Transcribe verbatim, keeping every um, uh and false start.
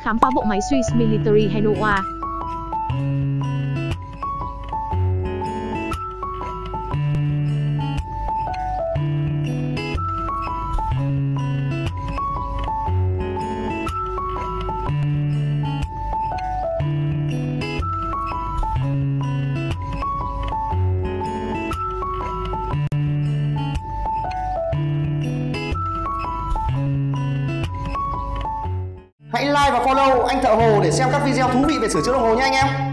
khám phá bộ máy Swiss Military Henoa. Hãy like và follow anh Thợ Hồ để xem các video thú vị về sửa chữa đồng hồ nha anh em.